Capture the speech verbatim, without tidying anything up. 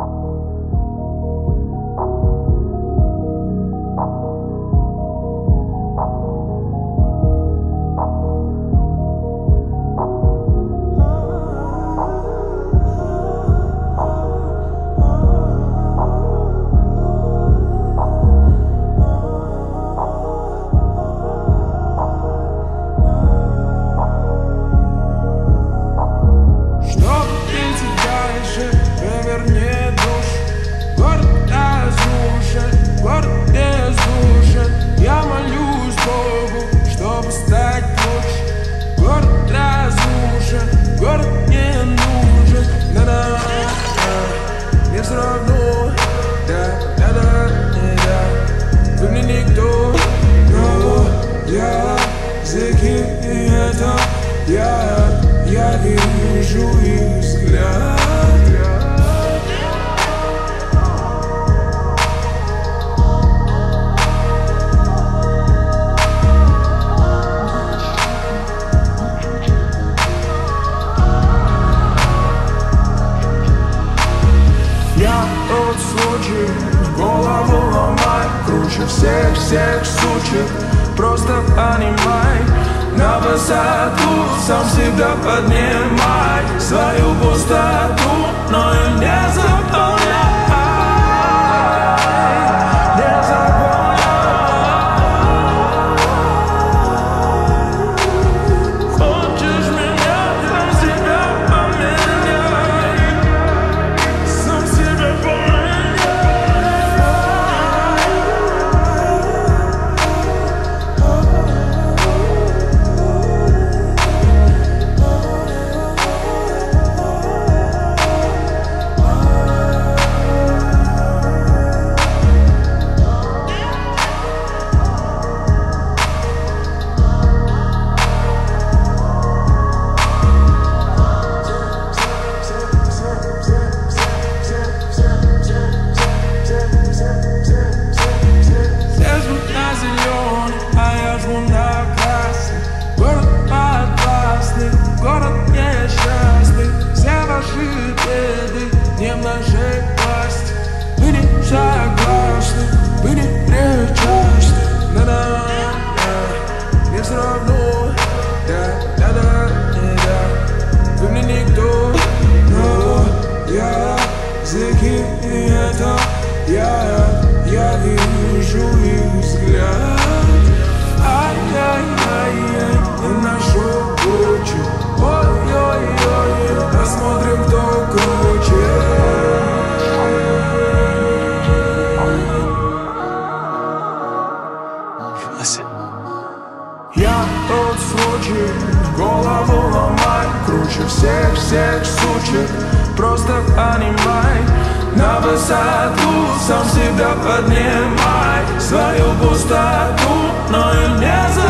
Я, я вижу их взгляд. Я тот случай, голову ломай, круче всех-всех сучек. Просто понимай, на высоту сам себя поднимай свою пустоту, но и не заполняй, не заполняй. Хочешь меня, сам себя поменяй, сам себя поменяй. Не в нашей власти, мы не согласны, мы не причастны. На-на-на, не все равно, да-да-да, вы мне никто, но я языки это я, я вижу их взгляд. Ай-яй-яй-яй, не нашу кучу, ой-ой-ой, посмотрим, кто круче. Я тот случай, голову ломай, круче всех-всех сучек. Просто понимай, на высоту сам себя поднимай свою пустоту, но и не